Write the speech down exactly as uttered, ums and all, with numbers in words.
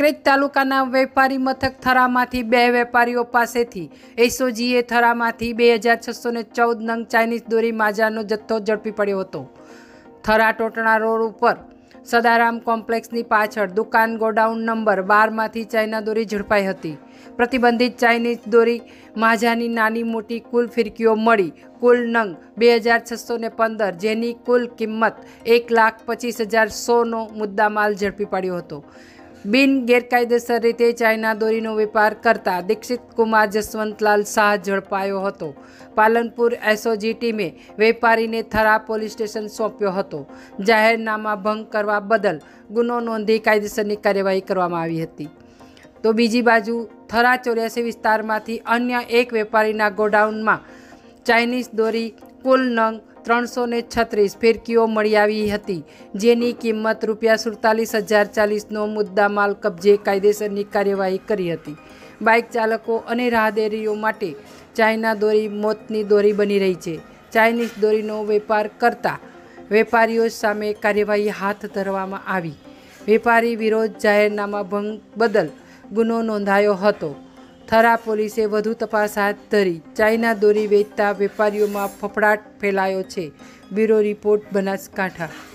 કાંકરેજ તાલુકાના વેપારી મથક થરામાંથી બે વેપારીઓ પાસેથી એસઓજીએ થરામાંથી બે હજાર છસો ને ચૌદ નંગ ચાઇનીઝ દોરી માજાનો જથ્થો ઝડપી પડ્યો હતો। થરા ટોટણા રોડ ઉપર સદારામ કોમ્પ્લેક્સની પાછળ દુકાન ગોડાઉન નંબર બારમાંથી ચાઇના દોરી ઝડપાઈ હતી। પ્રતિબંધિત ચાઇનીઝ દોરી માજાની નાની મોટી કુલ ફિરકીઓ મળી કુલ નંગ બે હજાર છસો ને પંદર જેની કુલ કિંમત એક લાખ પચીસ હજાર સોનો મુદ્દામાલ ઝડપી પડ્યો હતો। બિન ગેરકાયદેસર રીતે ચાઇના દોરીનો વેપાર કરતા દીક્ષિત કુમાર જસવંતલાલ શાહ ઝડપાયો હતો। પાલનપુર એસઓજી ટીમે વેપારીને થરા પોલીસ સ્ટેશન સોંપ્યો હતો। જાહેરનામા ભંગ કરવા બદલ ગુનો નોંધી કાયદેસરની કાર્યવાહી કરવામાં આવી હતી। તો બીજી બાજુ થરા ચોર્યાસી વિસ્તારમાંથી અન્ય એક વેપારીના ગોડાઉનમાં ચાઇનીઝ દોરી કુલ નંગ ત્રણસો ને છત્રીસ ફિરકીઓ મળી આવી હતી જેની કિંમત રૂપિયા સુડતાલીસ હજાર ચાલીસનો મુદ્દામાલ કબજે કાયદેસરની કાર્યવાહી કરી હતી। બાઇક ચાલકો અને રાહદારીઓ માટે ચાઇના દોરી મોતની દોરી બની રહી છે। ચાઇનીઝ દોરીનો વેપાર કરતા વેપારીઓ સામે કાર્યવાહી હાથ ધરવામાં આવી। વેપારી વિરોધ જાહેરનામા ભંગ બદલ ગુનો નોંધાયો હતો। થરા પોલીસે વધુ તપાસ હાથ ધરી ચાઇના દોરી વેચતા વેપારીઓમાં ફફડાટ ફેલાયો છે। Bureau report Banaskantha.